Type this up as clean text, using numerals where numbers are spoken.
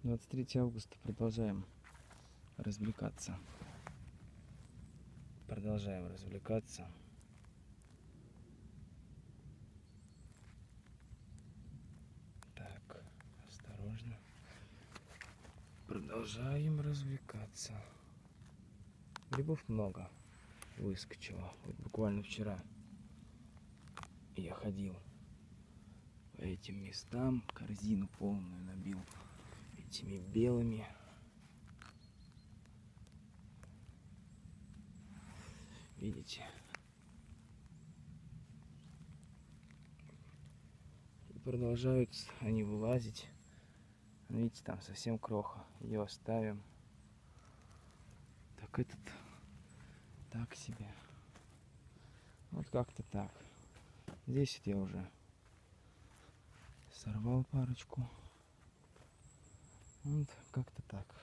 23 августа. Продолжаем развлекаться. Так, осторожно. Продолжаем развлекаться. Грибов много выскочило. Вот буквально вчера я ходил по этим местам, корзину полную набил этими белыми. Видите? И продолжают они вылазить. Видите, там совсем кроха. Ее оставим. Так этот так себе. Вот как-то так. Здесь вот я уже сорвал парочку. Вот как-то так.